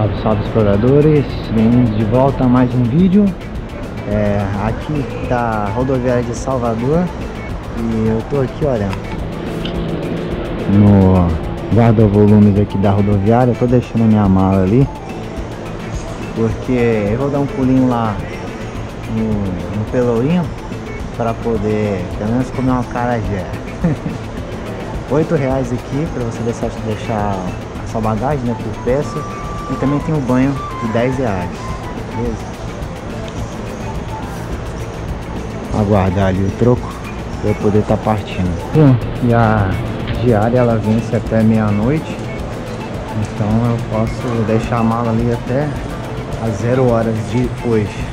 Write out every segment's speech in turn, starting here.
Salve, salve exploradores, bem-vindos de volta a mais um vídeo. Aqui tá a rodoviária de Salvador e eu tô aqui, olha, no guarda-volumes aqui da rodoviária. Eu tô deixando a minha mala ali porque eu vou dar um pulinho lá no Pelourinho para poder pelo menos comer uma acarajé. R$8 aqui para você deixar a sua bagagem, né, por peça. E também tem um banho de R$10, beleza? Aguardar ali o troco para eu poder estar partindo. Bom, e a diária ela vence até meia-noite, então eu posso deixar a mala ali até às 0 horas de hoje.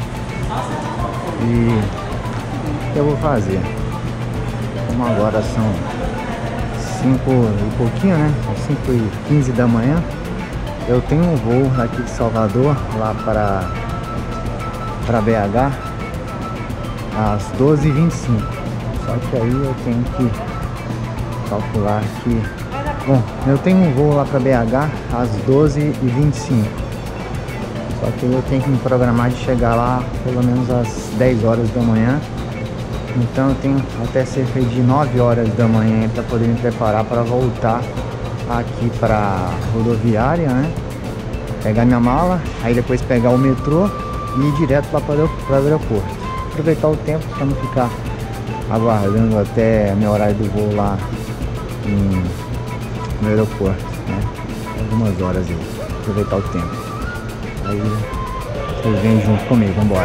E o que eu vou fazer? Como agora são 5 e pouquinho, né? 5h15 da manhã. Eu tenho um voo daqui de Salvador lá para BH às 12h25. Só que aí eu tenho que calcular que... Bom, eu tenho um voo lá para BH às 12h25. Só que eu tenho que me programar de chegar lá pelo menos às 10 horas da manhã. Então eu tenho até cerca de 9 horas da manhã para poder me preparar para voltar aqui para rodoviária, né? Pegar minha mala, aí depois pegar o metrô e ir direto lá para o aeroporto. Aproveitar o tempo para não ficar aguardando até meu horário do voo lá no aeroporto, né? Algumas horas aí. Aproveitar o tempo. Aí vocês vêm junto comigo, vambora.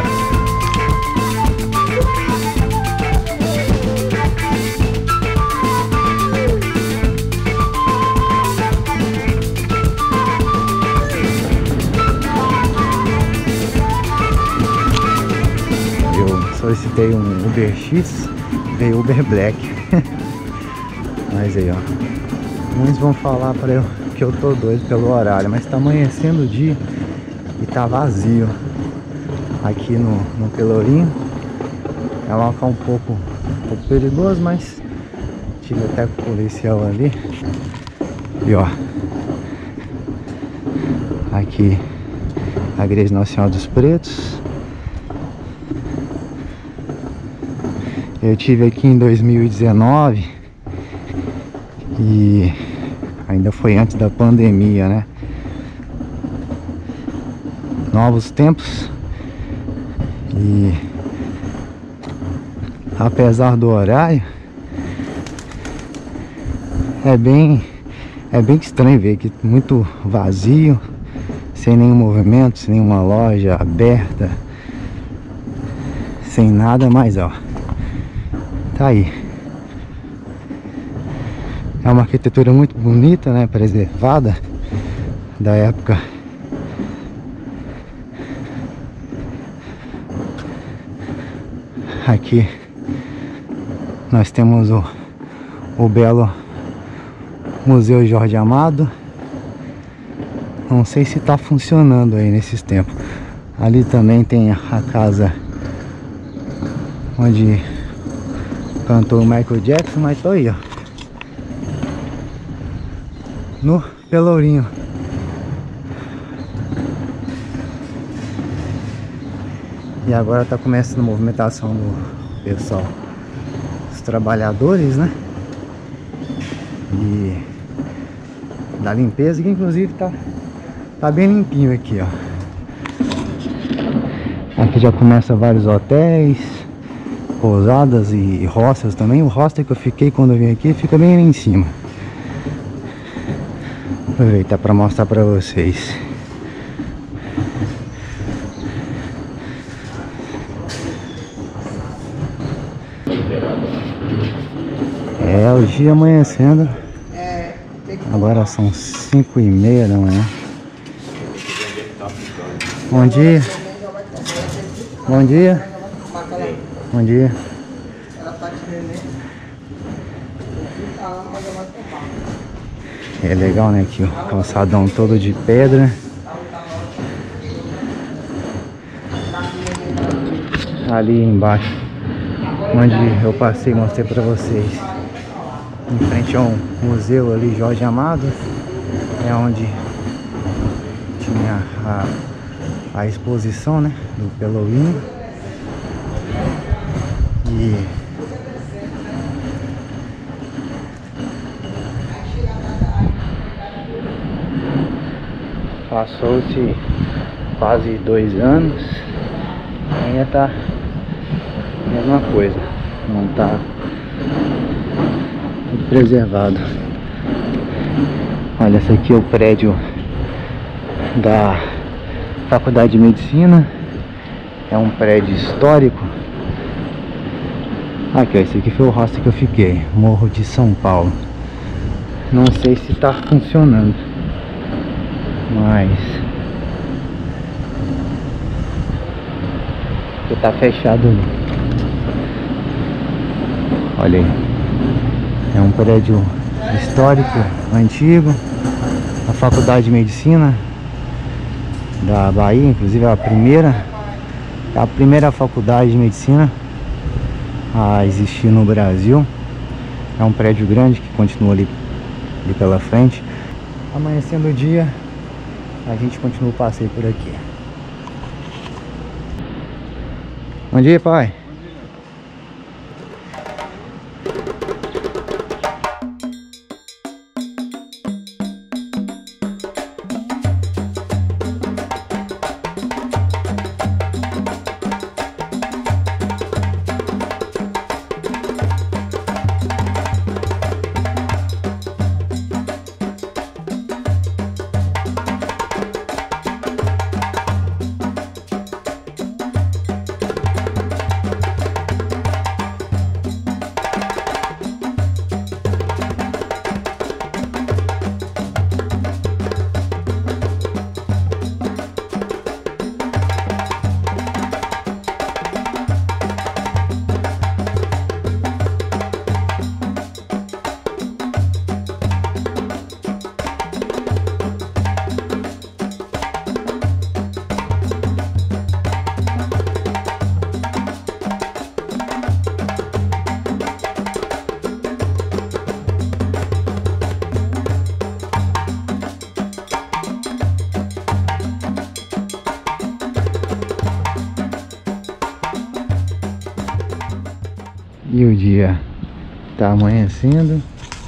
Solicitei um Uber X, veio Uber Black. Mas aí, ó, muitos vão falar para eu que eu tô doido pelo horário, mas tá amanhecendo o dia e tá vazio aqui no Pelourinho. É um local um pouco perigoso, mas tive até com o policial ali. E ó, aqui a Igreja Nossa Senhora dos Pretos. Eu tive aqui em 2019 e ainda foi antes da pandemia, né? Novos tempos. E apesar do horário, é bem estranho ver que muito vazio, sem nenhum movimento, sem nenhuma loja aberta, sem nada mais, ó. Tá aí. É uma arquitetura muito bonita, né? Preservada da época. Aqui nós temos o belo Museu Jorge Amado. Não sei se tá funcionando aí nesses tempos. Ali também tem a casa onde cantou o Michael Jackson, mas tô aí, ó, no Pelourinho. E agora tá começando a movimentação do pessoal, os trabalhadores, né? E da limpeza, que inclusive tá bem limpinho aqui, ó. Aqui já começa vários hotéis, pousadas e hostels também. O hostel que eu fiquei quando eu vim aqui fica bem ali em cima. Vou aproveitar para mostrar para vocês. É o dia amanhecendo. Agora são 5h30 da manhã. Bom dia. Bom dia. Bom dia. É legal, né? Aqui o calçadão todo de pedra. Ali embaixo, onde eu passei, mostrei pra vocês, em frente a um museu ali, Jorge Amado, é onde tinha a exposição, né, do Pelourinho. E passou-se quase 2 anos, ainda tá a mesma coisa, não tá tudo preservado. Olha, esse aqui é o prédio da Faculdade de Medicina, é um prédio histórico. Aqui, ó, esse aqui foi o hostel que eu fiquei, Morro de São Paulo. Não sei se está funcionando, mas tá fechado ali. Olha aí, é um prédio histórico, antigo, a Faculdade de Medicina da Bahia, inclusive é a primeira faculdade de medicina a existir no Brasil. É um prédio grande que continua ali pela frente. Amanhecendo o dia, a gente continua o passeio por aqui. Bom dia, pai. E o dia tá amanhecendo.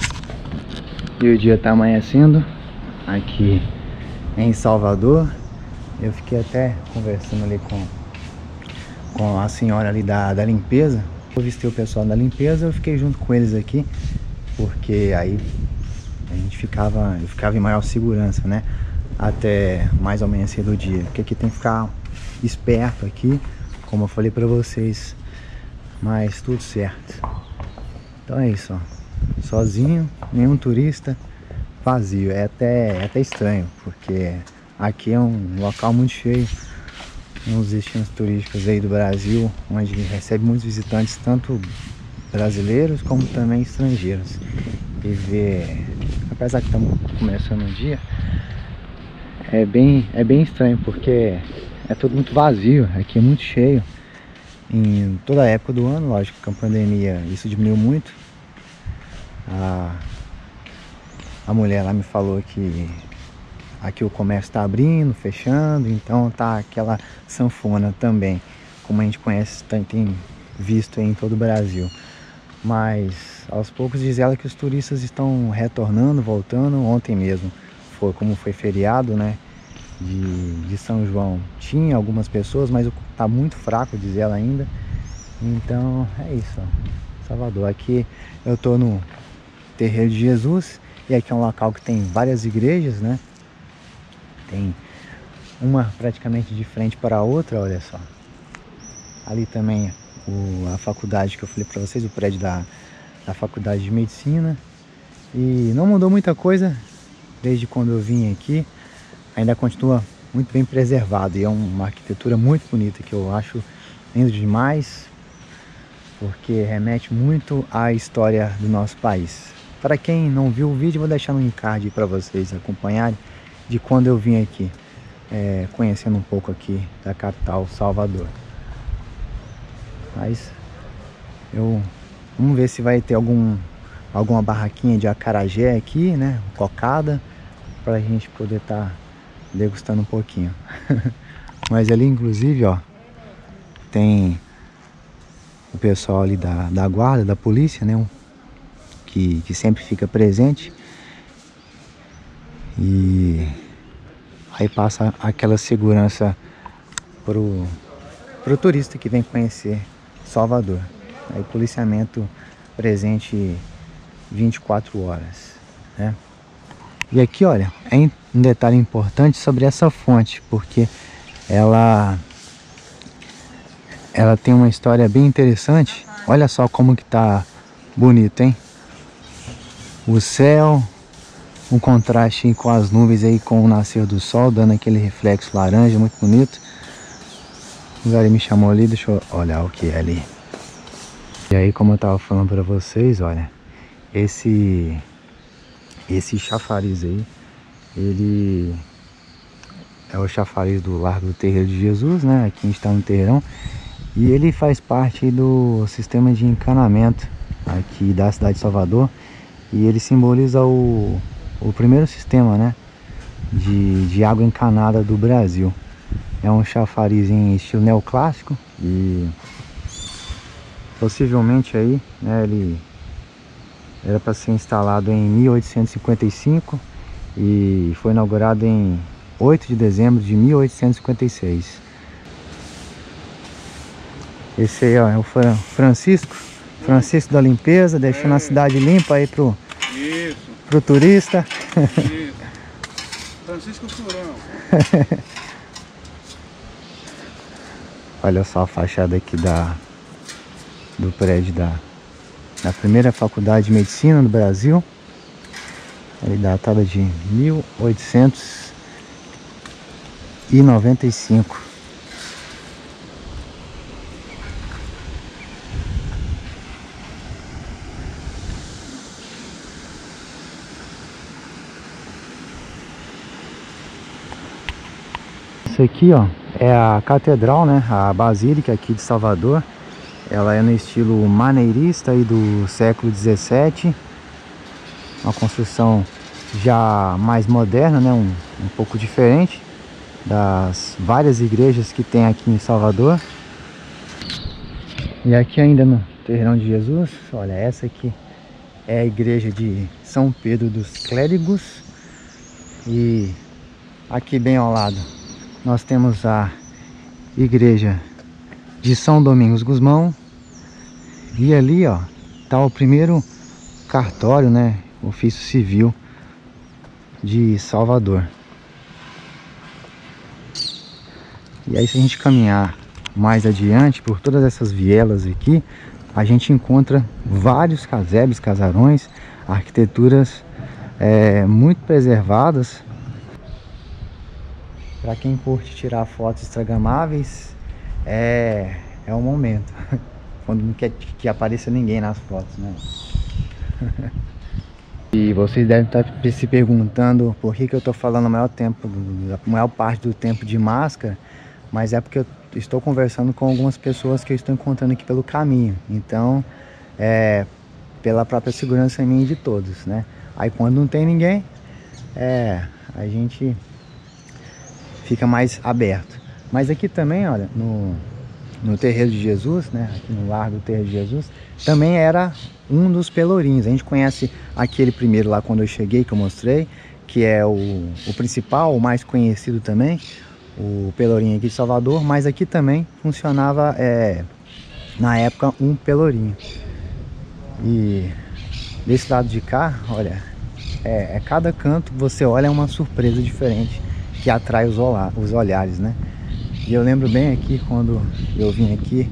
Aqui em Salvador. Eu fiquei até conversando ali com a senhora ali da limpeza. Eu visitei o pessoal da limpeza, eu fiquei junto com eles aqui, porque aí eu ficava em maior segurança, né? Até mais amanhecer do dia. Porque aqui tem que ficar esperto aqui, como eu falei pra vocês. Mas tudo certo. Então é isso, ó. Sozinho, nenhum turista, vazio. É até estranho, porque aqui é um local muito cheio, um dos destinos turísticos aí do Brasil, onde recebe muitos visitantes, tanto brasileiros como também estrangeiros. E ver, apesar que estamos começando o dia, é bem estranho, porque é tudo muito vazio, aqui é muito cheio. Em toda a época do ano, lógico que com a pandemia isso diminuiu muito. A mulher lá me falou que aqui o comércio está abrindo, fechando, então tá aquela sanfona também, como a gente conhece, tem visto em todo o Brasil. Mas aos poucos diz ela que os turistas estão retornando, voltando. Ontem mesmo como foi feriado, né, de São João, tinha algumas pessoas, mas tá muito fraco, diz ela ainda. Então é isso, ó. Salvador. Aqui eu tô no Terreiro de Jesus, e aqui é um local que tem várias igrejas, né? Tem uma praticamente de frente para a outra, olha só. Ali também a faculdade que eu falei para vocês, o prédio da Faculdade de Medicina. E não mudou muita coisa desde quando eu vim aqui. Ainda continua muito bem preservado, e é uma arquitetura muito bonita que eu acho lindo demais, porque remete muito à história do nosso país. Para quem não viu o vídeo, vou deixar no encard para vocês acompanharem de quando eu vim aqui, conhecendo um pouco aqui da capital, Salvador. Mas vamos ver se vai ter alguma barraquinha de acarajé aqui, né, cocada, para a gente poder estar degustando um pouquinho. Mas ali, inclusive, ó, tem o pessoal ali da guarda, da polícia, né? Que sempre fica presente. E aí passa aquela segurança pro turista que vem conhecer Salvador. Aí policiamento presente 24 horas, né? E aqui, olha, é um detalhe importante sobre essa fonte, porque ela tem uma história bem interessante. Olha só como que tá bonito, hein? O céu, um contraste com as nuvens aí, com o nascer do sol, dando aquele reflexo laranja, muito bonito. O Gary me chamou ali, deixa eu olhar o que é ali. E aí, como eu tava falando pra vocês, olha, esse chafariz aí, ele é o chafariz do Largo do Terreiro de Jesus, né? Aqui a gente tá no terreirão. E ele faz parte do sistema de encanamento aqui da cidade de Salvador. E ele simboliza o primeiro sistema, né, de água encanada do Brasil. É um chafariz em estilo neoclássico e possivelmente aí, né, ele era para ser instalado em 1855 e foi inaugurado em 8 de dezembro de 1856. Esse aí, ó, é o Francisco da Limpeza, deixando a cidade limpa aí pro turista. Isso. Francisco Furão. Olha só a fachada aqui do prédio da primeira faculdade de medicina do Brasil. Ele datada de 1895. Isso aqui, ó, é a catedral, né, a basílica aqui de Salvador. Ela é no estilo maneirista aí do século 17. Uma construção já mais moderna, né, um pouco diferente das várias igrejas que tem aqui em Salvador. E aqui ainda no Terreirão de Jesus, olha, essa aqui é a igreja de São Pedro dos Clérigos. E aqui bem ao lado nós temos a igreja de São Domingos Gusmão. E ali, ó, tá o primeiro cartório, né, ofício civil de Salvador. E aí, se a gente caminhar mais adiante por todas essas vielas aqui, a gente encontra vários casebres, casarões, arquiteturas muito preservadas. Para quem curte tirar fotos instagramáveis, é um momento. Quando não quer que apareça ninguém nas fotos, né? E vocês devem estar se perguntando por que eu estou falando a maior parte do tempo de máscara, mas é porque eu estou conversando com algumas pessoas que eu estou encontrando aqui pelo caminho. Então, pela própria segurança minha e de todos, né? Aí quando não tem ninguém, a gente fica mais aberto. Mas aqui também, olha, no Terreiro de Jesus, né, aqui no Largo do Terreiro de Jesus, também era um dos pelourinhos. A gente conhece aquele primeiro lá quando eu cheguei, que eu mostrei, que é o principal, o mais conhecido também, o pelourinho aqui de Salvador. Mas aqui também funcionava, na época, um pelourinho. E desse lado de cá, olha, cada canto que você olha é uma surpresa diferente, que atrai os olhares, né? E eu lembro bem aqui, quando eu vim aqui,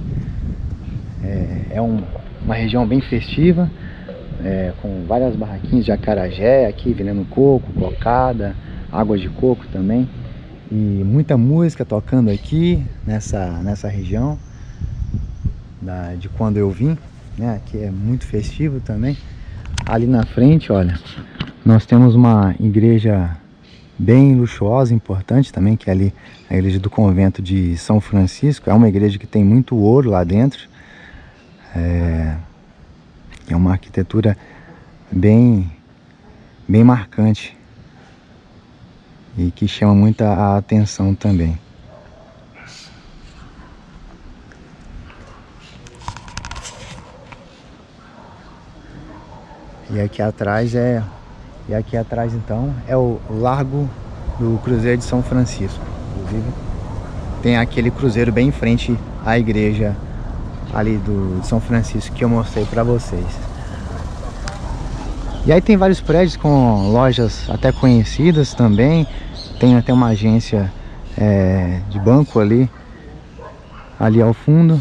uma região bem festiva, com várias barraquinhas de acarajé aqui, vendendo coco, cocada, água de coco também. E muita música tocando aqui nessa região de quando eu vim, né? Aqui é muito festivo também. Ali na frente, olha, nós temos uma igreja bem luxuosa, importante também, que é ali a igreja do convento de São Francisco. É uma igreja que tem muito ouro lá dentro. É uma arquitetura bem marcante. e que chama muita a atenção também. E aqui atrás então é o Largo do Cruzeiro de São Francisco. Inclusive tem aquele cruzeiro bem em frente à igreja ali de São Francisco que eu mostrei para vocês. E aí tem vários prédios com lojas até conhecidas também. Tem até uma agência de banco ali ao fundo.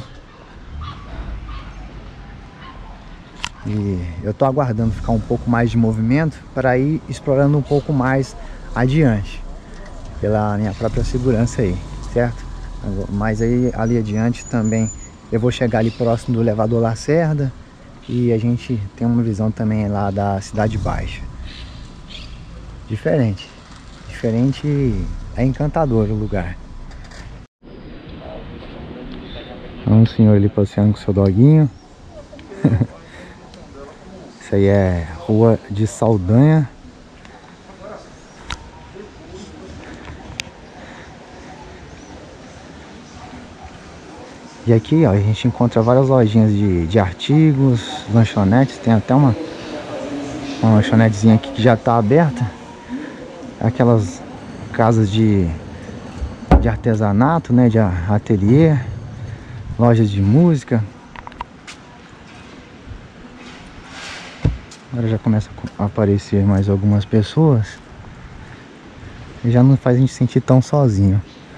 E eu tô aguardando ficar um pouco mais de movimento para ir explorando um pouco mais adiante, pela minha própria segurança aí, certo? Mas aí ali adiante também eu vou chegar ali próximo do elevador Lacerda e a gente tem uma visão também lá da Cidade Baixa. Diferente é encantador o lugar. Um senhor ali passeando com seu doguinho. Isso aí é Rua de Saldanha. E aqui, ó, a gente encontra várias lojinhas de artigos, lanchonetes. Tem até uma lanchonetezinha aqui que já está aberta. Aquelas casas de artesanato, né, de ateliê, lojas de música. Agora já começa a aparecer mais algumas pessoas. E já não faz a gente sentir tão sozinho.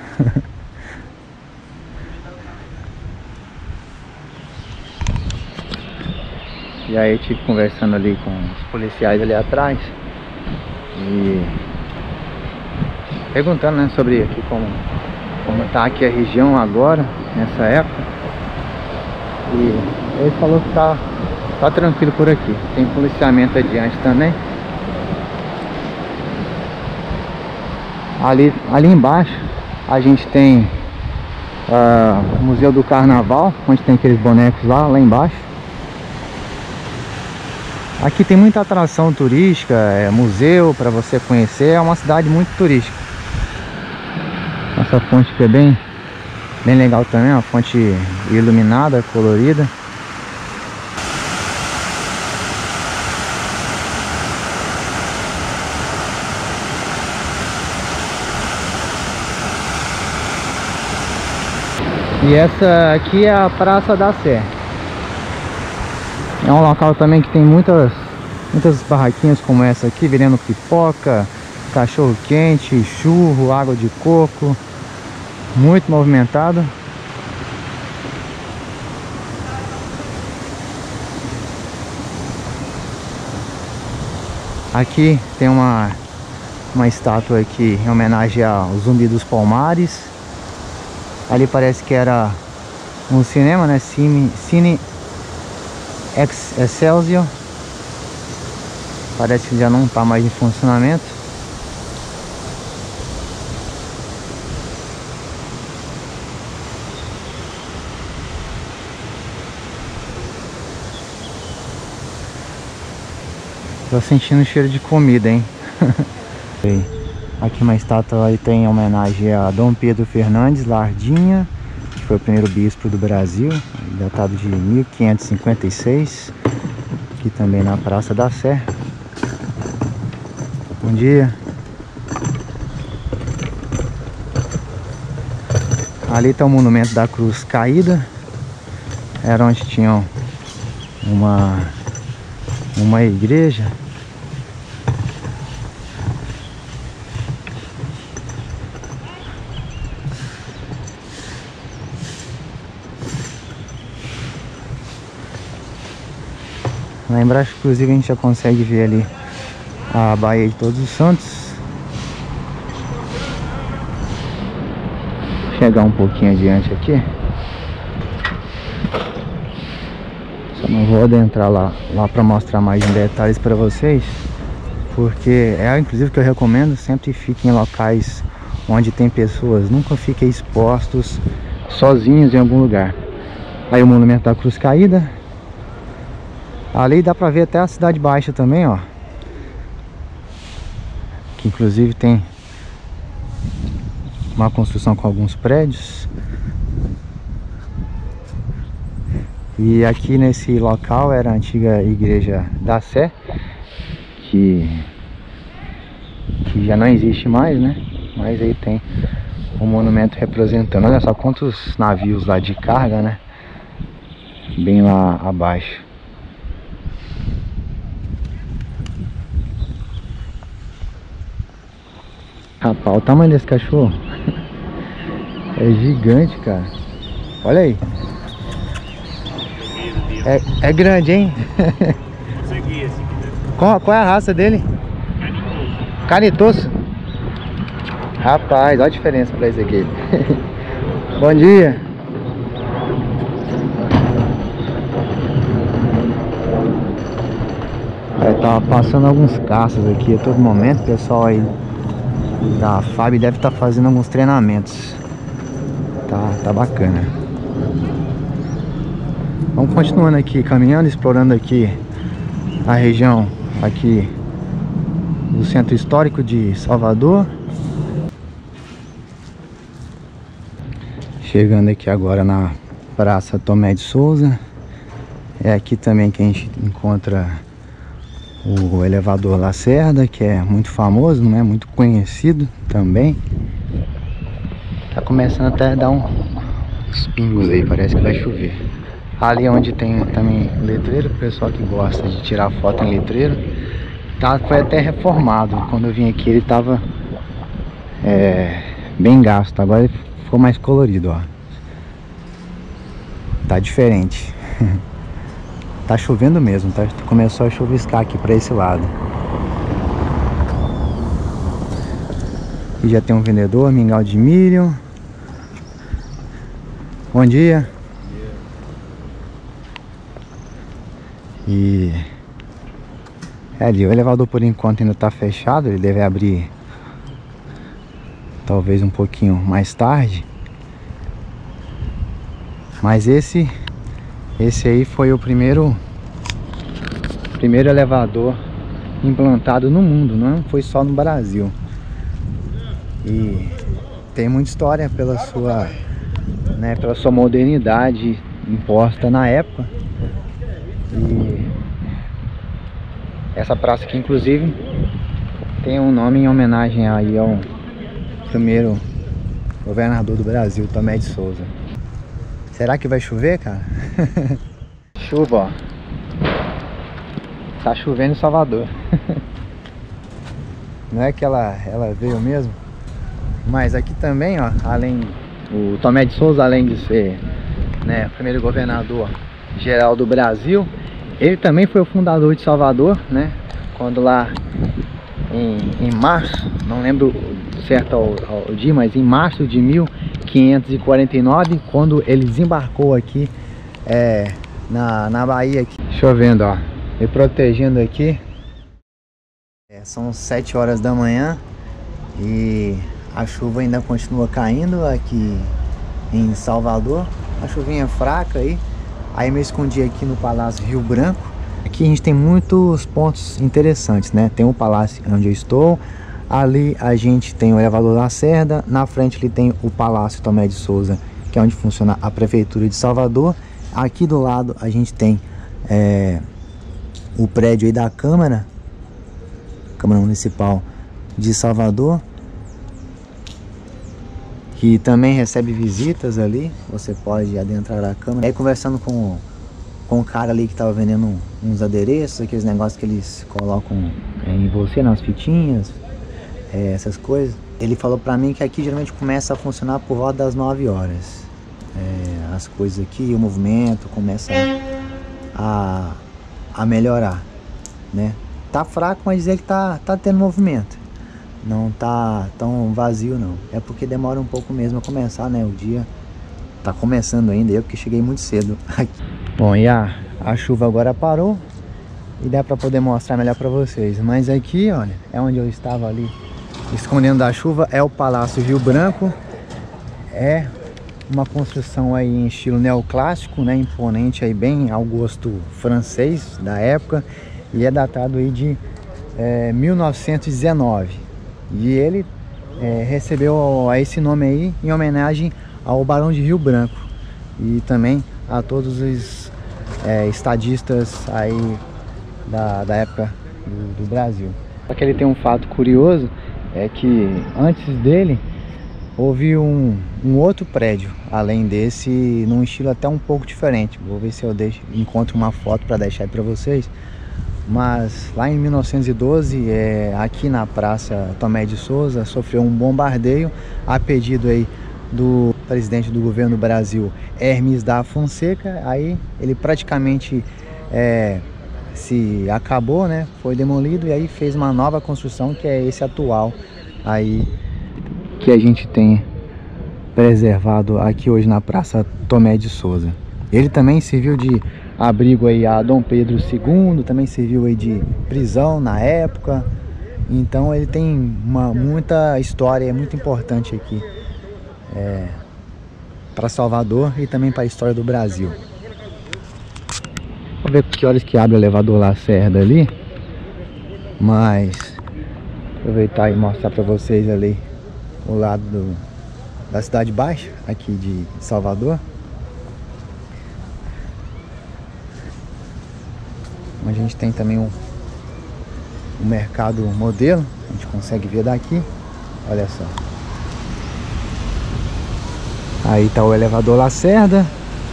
E aí eu tive conversando ali com os policiais ali atrás e perguntando, né, sobre aqui como tá aqui a região agora, nessa época. E ele falou que tá tranquilo por aqui. Tem policiamento adiante também. Ali embaixo a gente tem o Museu do Carnaval, onde tem aqueles bonecos lá embaixo. Aqui tem muita atração turística, museu para você conhecer. É uma cidade muito turística. Essa fonte que é bem legal também, uma fonte iluminada, colorida. E essa aqui é a Praça da Sé. É um local também que tem muitas barraquinhas como essa aqui, vendendo pipoca, cachorro quente, churro, água de coco. Muito movimentado. Aqui tem uma estátua aqui em homenagem ao Zumbi dos Palmares. Ali parece que era um cinema, né? Cine Excelsior. Parece que já não está mais em funcionamento. Tô sentindo cheiro de comida, hein? Aqui uma estátua aí tem homenagem a Dom Pedro Fernandes Lardinha, que foi o primeiro bispo do Brasil, datado de 1556. Aqui também na Praça da Sé. Bom dia. Ali está o monumento da Cruz Caída. Era onde tinham uma igreja. Lá embaixo, inclusive, a gente já consegue ver ali a Baía de Todos os Santos. Vou chegar um pouquinho adiante aqui. Só não vou adentrar lá para mostrar mais em detalhes para vocês, porque inclusive que eu recomendo, sempre fiquem em locais onde tem pessoas. Nunca fiquem expostos sozinhos em algum lugar. Aí o monumento da Cruz Caída. Ali dá pra ver até a Cidade Baixa também, ó. Que inclusive tem uma construção com alguns prédios. E aqui nesse local era a antiga igreja da Sé, que já não existe mais, né? Mas aí tem um monumento representando. Olha só quantos navios lá de carga, né? Bem lá abaixo. Rapaz, olha o tamanho desse cachorro. É gigante, cara. Olha aí. É grande, hein? Qual é a raça dele? Canitoso. Rapaz, olha a diferença pra esse aqui. Bom dia. Tava passando alguns caças aqui a todo momento. O pessoal aí da FAB deve estar fazendo alguns treinamentos. Tá bacana. Vamos continuando aqui, caminhando, explorando aqui a região aqui do Centro Histórico de Salvador. Chegando aqui agora na Praça Tomé de Souza. É aqui também que a gente encontra o elevador Lacerda, que é muito famoso, né? Muito conhecido também. Tá começando até a dar uns pingos aí, parece que vai chover. Ali onde tem também letreiro, o pessoal que gosta de tirar foto em letreiro, foi até reformado. Quando eu vim aqui ele tava bem gasto, agora ele ficou mais colorido, ó. Tá diferente. Tá chovendo mesmo, tá? Começou a chuviscar aqui pra esse lado. Aqui já tem um vendedor, mingau de milho. Bom dia. E ali, o elevador por enquanto ainda tá fechado, ele deve abrir talvez um pouquinho mais tarde. Mas esse aí foi o primeiro elevador implantado no mundo, não foi só no Brasil. E tem muita história pela sua modernidade imposta na época. E essa praça aqui inclusive tem um nome em homenagem aí ao primeiro governador do Brasil, Tomé de Souza. Será que vai chover, cara? Chuva, ó. Tá chovendo em Salvador. Não é que ela veio mesmo? Mas aqui também, ó, além o Tomé de Souza, além de ser, né, o primeiro governador geral do Brasil, ele também foi o fundador de Salvador, né? Quando lá em março, não lembro certo ao dia, mas em março de 1549, quando ele desembarcou aqui na Bahia, aqui, chovendo, ó, e protegendo aqui. São 7 horas da manhã e a chuva ainda continua caindo aqui em Salvador. A chuvinha fraca aí. Aí me escondi aqui no Palácio Rio Branco. Aqui a gente tem muitos pontos interessantes, né? Tem o palácio onde eu estou. Ali a gente tem o elevador Lacerda. Na frente ali tem o Palácio Tomé de Souza, que é onde funciona a Prefeitura de Salvador. Aqui do lado a gente tem o prédio aí da Câmara Municipal de Salvador, que também recebe visitas ali. Você pode adentrar a Câmara. Aí conversando com o cara ali que estava vendendo uns adereços, aqueles negócios que eles colocam em você, nas fitinhas, essas coisas. Ele falou pra mim que aqui geralmente começa a funcionar por volta das 9 horas. As coisas aqui, o movimento começa a melhorar, né? Tá fraco, mas ele tá tendo movimento. Não tá tão vazio não. É porque demora um pouco mesmo a começar, né? O dia tá começando ainda, eu que cheguei muito cedo aqui. Bom, e a chuva agora parou e dá pra poder mostrar melhor pra vocês. Mas aqui, olha, é onde eu estava ali escondendo da chuva, é o Palácio Rio Branco. É uma construção aí em estilo neoclássico, né? Imponente aí, bem ao gosto francês da época. E é datado aí de 1919. E ele recebeu esse nome aí em homenagem ao Barão de Rio Branco e também a todos os estadistas aí da época do Brasil. Só que ele tem um fato curioso, é que antes dele houve um outro prédio, além desse, num estilo até um pouco diferente. Vou ver se eu encontro uma foto para deixar aí para vocês. Mas lá em 1912, aqui na Praça Tomé de Souza, sofreu um bombardeio a pedido aí do presidente do governo do Brasil, Hermes da Fonseca. Aí ele praticamente se acabou, né? Foi demolido e aí fez uma nova construção, que é esse atual aí que a gente tem preservado aqui hoje na Praça Tomé de Souza. Ele também serviu de abrigo aí a Dom Pedro II, também serviu aí de prisão na época. Então ele tem muita história, é muito importante aqui para Salvador e também para a história do Brasil. Vou ver que horas que abre o elevador Lacerda ali, mas aproveitar e mostrar para vocês ali o lado da Cidade Baixa aqui de Salvador, onde a gente tem também o mercado modelo, a gente consegue ver daqui, olha só. Aí tá o elevador Lacerda.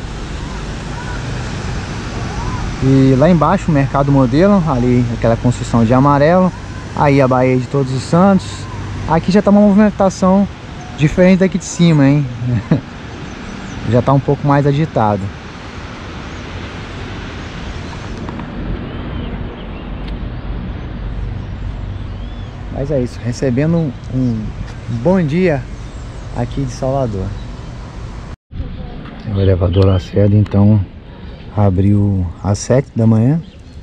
E lá embaixo o mercado modelo, ali aquela construção de amarelo. Aí a Baía de Todos os Santos. Aqui já tá uma movimentação diferente daqui de cima, hein? Já tá um pouco mais agitado. Mas é isso, recebendo um bom dia aqui de Salvador. O elevador Lacerda então abriu às 7 da manhã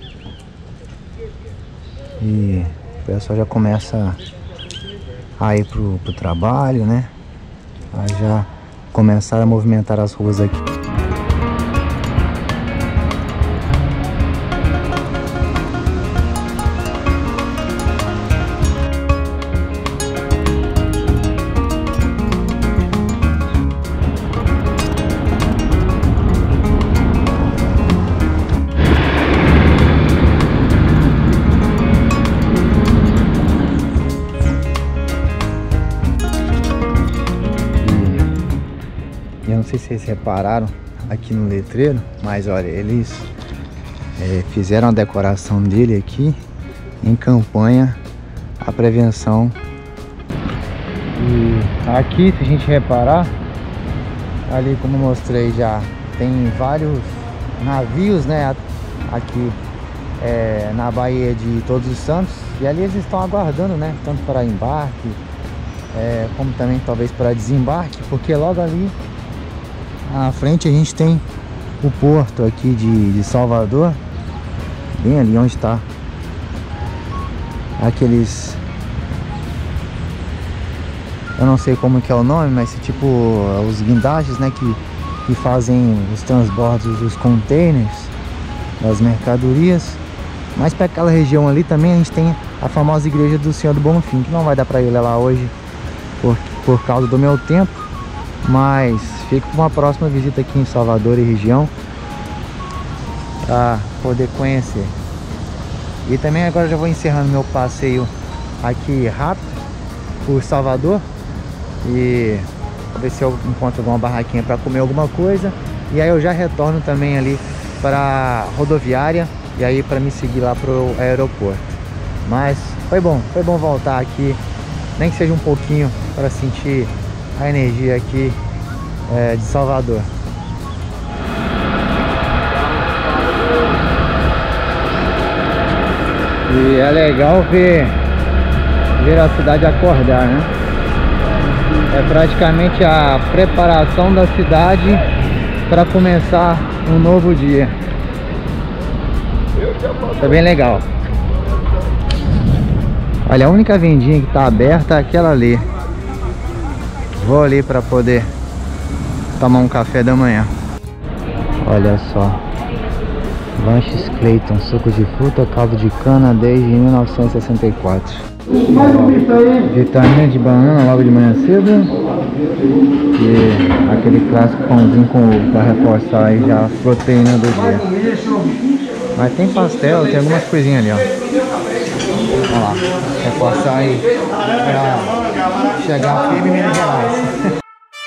e o pessoal já começa a ir pro trabalho, né? Aí já começaram a movimentar as ruas aqui. Eu não sei se vocês repararam aqui no letreiro, mas olha, eles fizeram a decoração dele aqui em campanha à prevenção. E aqui, se a gente reparar, ali como eu mostrei já, tem vários navios, né, aqui na Baía de Todos os Santos, e ali eles estão aguardando, né, tanto para embarque como também talvez para desembarque, porque logo ali à frente a gente tem o porto aqui de Salvador, bem ali onde está aqueles, eu não sei como que é o nome, mas tipo os guindastes, né, que fazem os transbordos dos containers, das mercadorias. Mas para aquela região ali também a gente tem a famosa igreja do Senhor do Bonfim, que não vai dar para ir lá hoje por causa do meu tempo, mas fica para uma próxima visita aqui em Salvador e região para poder conhecer. E também agora já vou encerrando meu passeio aqui rápido por Salvador e vou ver se eu encontro alguma barraquinha para comer alguma coisa, e aí eu já retorno também ali para a rodoviária e aí para me seguir lá pro aeroporto. Mas foi bom voltar aqui, nem que seja um pouquinho, para sentir a energia aqui de Salvador. E é legal ver a cidade acordar, né? É praticamente a preparação da cidade para começar um novo dia. É bem legal. Olha, a única vendinha que está aberta é aquela ali. Vou ali para poder tomar um café da manhã. Olha só, Lanches Clayton, suco de fruta, caldo de cana desde 1964. Vitamina de banana logo de manhã cedo. E aquele clássico pãozinho com ovo para reforçar aí já a proteína do dia. Mas tem pastel, tem algumas coisinhas ali, ó. Olha lá, reforçar aí pra chegar firme em Minas Gerais.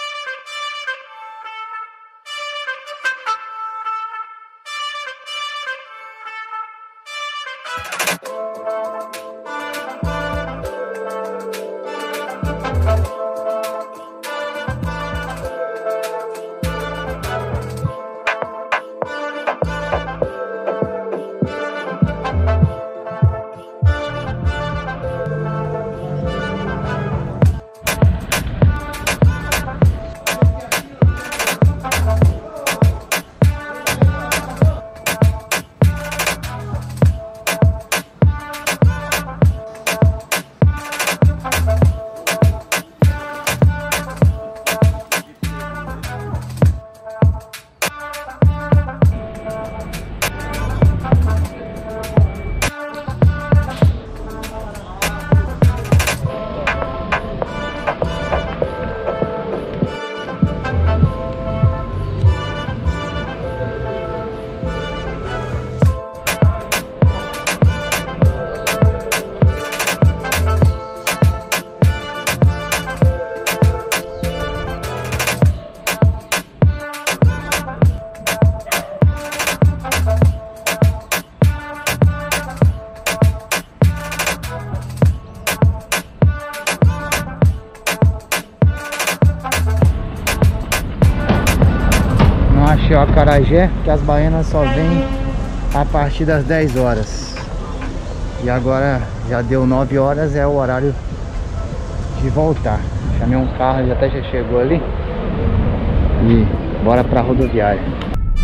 Achei o acarajé, que as baianas só vêm a partir das 10 horas. E agora já deu 9 horas, é o horário de voltar. Chamei um carro, ele até já chegou ali. E bora pra rodoviária.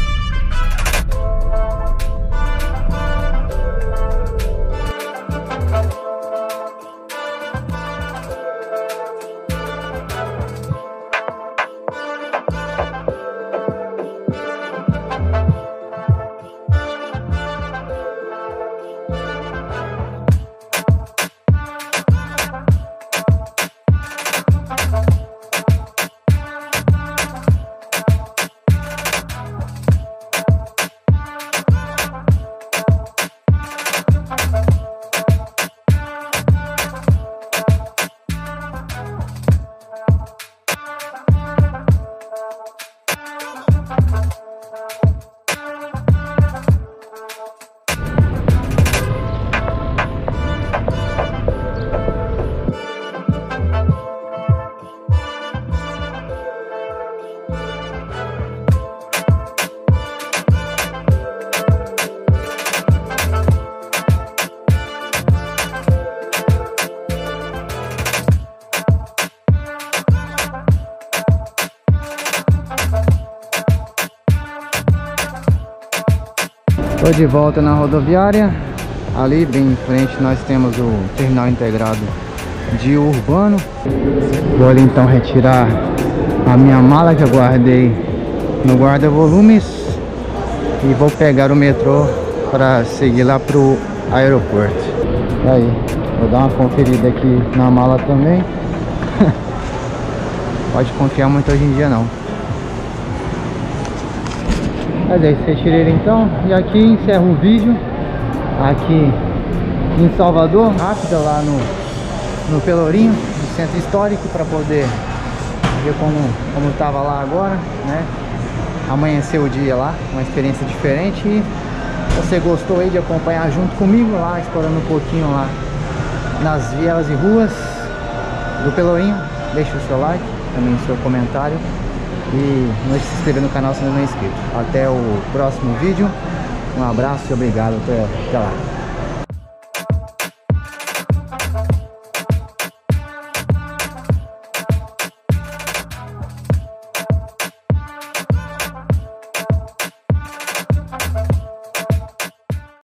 Estou de volta na rodoviária. Ali bem em frente nós temos o terminal integrado de Urbano. Vou ali então retirar a minha mala que eu guardei no guarda-volumes e vou pegar o metrô para seguir lá pro aeroporto. E aí, vou dar uma conferida aqui na mala também. Pode confiar muito hoje em dia não. Mas é isso, retirei ele então. E aqui encerro o vídeo. Aqui em Salvador, rápida lá no Pelourinho, no centro histórico, para poder ver como tava lá agora, né? Amanhecer o dia lá, uma experiência diferente. E você gostou aí de acompanhar junto comigo lá, explorando um pouquinho lá nas vielas e ruas do Pelourinho? Deixa o seu like, também o seu comentário. E não deixe de se inscrever no canal se ainda não é inscrito. Até o próximo vídeo. Um abraço e obrigado. Até lá.